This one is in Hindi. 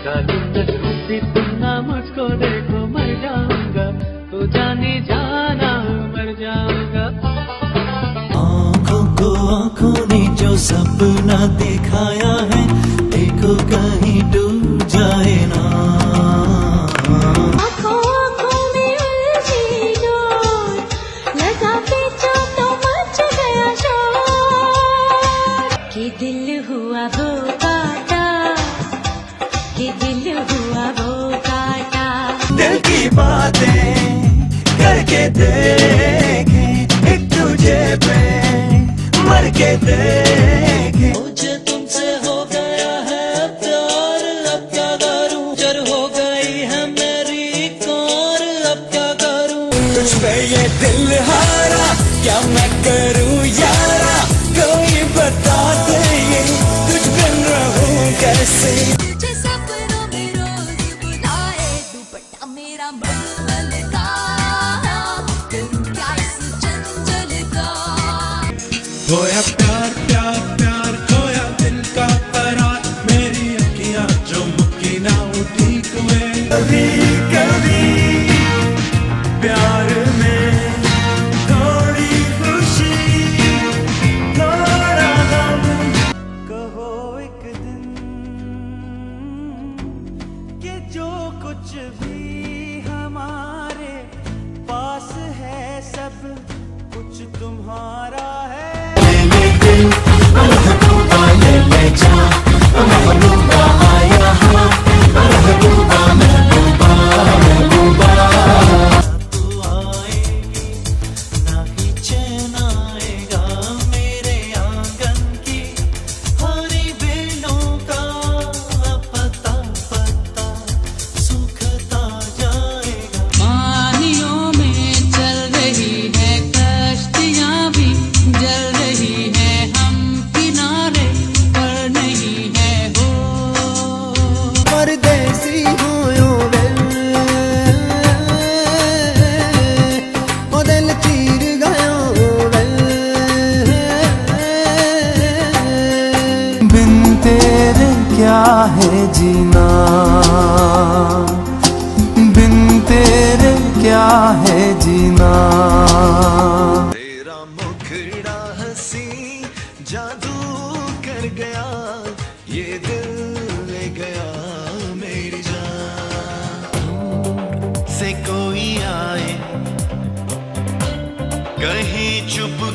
जालिम नजरों से तुम ना मुझको देखो मर जाऊंगा, तो जाने जाना मर जाऊंगा। आँखों को आँखों ने जो सपना दिखाया है, देखो कहीं डूब जाए ना। कि दिल हुआ वो काटा, कि दिल हुआ वो काटा। दिल की बातें करके देखे, एक तुझे पे मर के देखे। मुझे तुमसे हो गया है प्यार, अब क्या करूं? जर हो गई है मेरी कार, अब क्या करूं? तुझ पे ये दिल हारा, क्या मैं करूं यारा? कोई बता दे ये तुझ बिन रहूं कैसे? तुझे सपनों में रोज बुलाए, दुपट्टा मेरा मलमल का, तुम क्या इस चंचल का। खोया प्यार प्यार प्यार, खोया दिल का करार, मेरी अखियां जो मुक्की ना उठी कुएं। कभी कभी प्यार में थोड़ी खुशी थोड़ा गम, कहो एक दिन कि जो कुछ भी हमारे पास है सब कुछ तुम्हारा है। परदेसी होयो वे, ओ दिल चीर गयो वे। बिन तेरे क्या है जीना, बिन तेरे क्या है जीना। तेरा मुखड़ा हंसी जादू कर गया, ये दिल ले गया मेरी जान। से कोई आए कहीं चुप